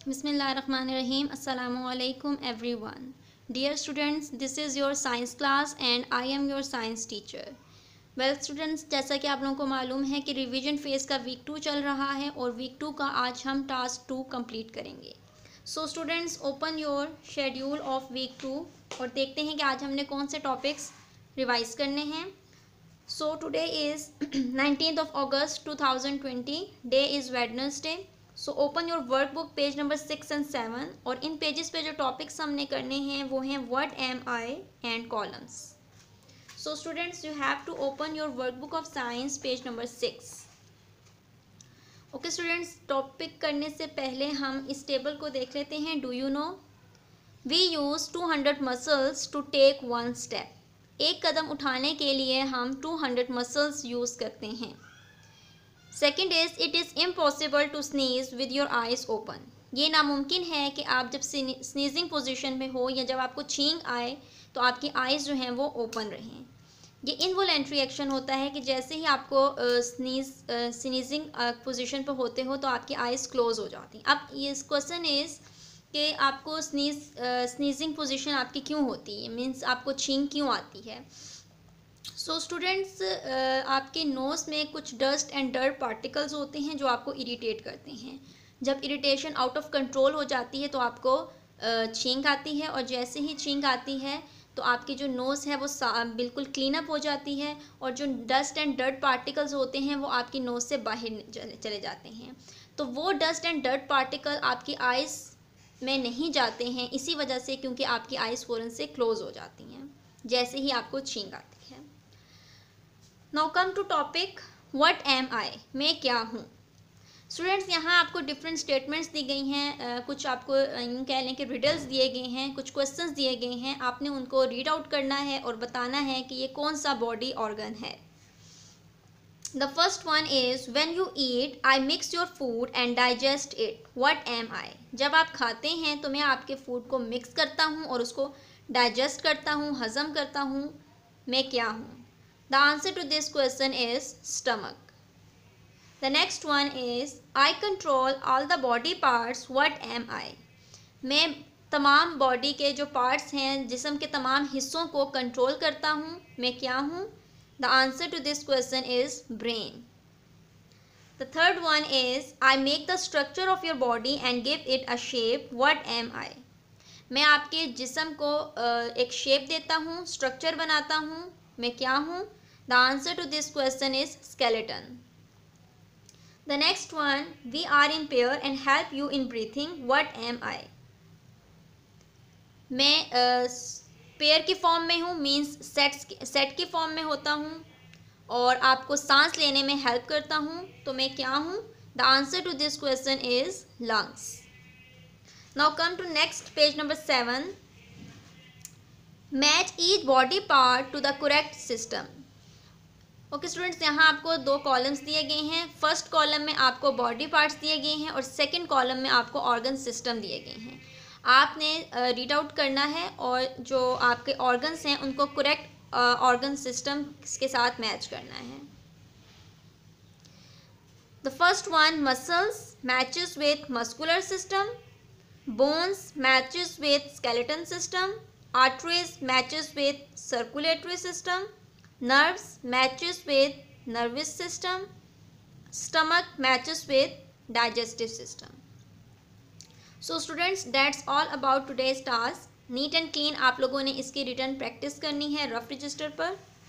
Bismillahirrahmanirrahim. Assalamualaikum everyone. Dear students, this is your science class and I am your science teacher. Well students, जैसा कि आप लोगों को मालूम है कि रिवीजन फेज़ का वीक 2 चल रहा है और वीक 2 का आज हम टास्क 2 कंप्लीट करेंगे. So students, open your schedule of week 2 और देखते हैं कि आज हमने कौन से टॉपिक्स रिवाइज करने हैं. So today is 19th of August 2020. Day is Wednesday. So open your workbook page number 6 and 7 और इन पेजेस पे जो टॉपिक्स हमने करने हैं वो हैं what am I and columns. So students, you have to open your workbook of science page number 6. Okay students, topic करने से पहले हम इस टेबल को देख लेते हैं. Do you know we use 200 muscles to take one step. एक कदम उठाने के लिए हम 200 मसल्स यूज़ करते हैं. Second is it is impossible to sneeze with your eyes open. ये नामुमकिन है कि आप जब स्नीजिंग पोजीशन में हो या जब आपको छींक आए तो आपकी आइज़ जो हैं वो ओपन रहें. ये इनवॉलेंट्री एक्शन होता है कि जैसे ही आपको स्नीजिंग पोजीशन पर होते हो तो आपकी आइज़ क्लोज़ हो जाती. अब ये क्वेश्चन इज़ कि आपको स्नीजिंग पोजीशन आपकी क्यों होती है, मीन्स आपको छींक क्यों आती है. सो स्टूडेंट्स, आपके नोज़ में कुछ डस्ट एंड डर्ट पार्टिकल्स होते हैं जो आपको इरिटेट करते हैं. जब इरिटेशन आउट ऑफ कंट्रोल हो जाती है तो आपको छींक आती है और जैसे ही छींक आती है तो आपकी जो नोज़ है वो बिल्कुल क्लीन अप हो जाती है और जो डस्ट एंड डर्ट पार्टिकल्स होते हैं वो आपकी नोज़ से बाहर चले जाते हैं. तो वो डस्ट एंड डर्ट पार्टिकल आपकी आइज़ में नहीं जाते हैं इसी वजह से, क्योंकि आपकी आइज़ फ़ौरन से क्लोज़ हो जाती हैं जैसे ही आपको छींक आती है. Now come to topic what am I. मैं क्या हूँ. स्टूडेंट्स, यहाँ आपको डिफरेंट स्टेटमेंट्स दी गई हैं. कुछ आपको यूँ कह लें कि रिडल्स दिए गए हैं, कुछ क्वेश्चंस दिए गए हैं. आपने उनको रीड आउट करना है और बताना है कि ये कौन सा बॉडी ऑर्गन है. The first one is when you eat I mix your food and digest it. What am I. जब आप खाते हैं तो मैं आपके फूड को मिक्स करता हूँ और उसको डाइजेस्ट करता हूँ, हज़म करता हूँ. मैं क्या हूँ. The answer to this question is stomach. The next one is I control all the body parts. What am I? मैं तमाम बॉडी के जो पार्ट्स हैं, जिस्म के तमाम हिस्सों को कंट्रोल करता हूँ. मैं क्या हूँ. The answer to this question is brain. The third one is I make the structure of your body and give it a shape. What am I? मैं आपके जिस्म को एक शेप देता हूँ, स्ट्रक्चर बनाता हूँ. मैं क्या हूँ. The answer to this question is skeleton. The next one, we are in pair and help you in breathing. What am I? मैं पेयर की फॉर्म में हूँ, मीन्स सेट की फॉर्म में होता हूँ और आपको सांस लेने में हेल्प करता हूँ. तो मैं क्या हूँ. The answer to this question is lungs. Now come to next page number 7. Match each body part to the correct system. Okay students, यहाँ आपको दो कॉलम्स दिए गए हैं. फर्स्ट कॉलम में आपको बॉडी पार्ट्स दिए गए हैं और सेकंड कॉलम में आपको ऑर्गन सिस्टम दिए गए हैं. आपने रीड आउट करना है और जो आपके ऑर्गन्स हैं उनको करेक्ट ऑर्गन सिस्टम के साथ मैच करना है. The first one, muscles matches with muscular system. Bones matches with skeleton system. Arteries matches with circulatory system. Nerves matches with nervous system. Stomach matches with digestive system. So students, that's all about today's task. Neat and clean आप लोगों ने इसकी return practice करनी है rough register पर.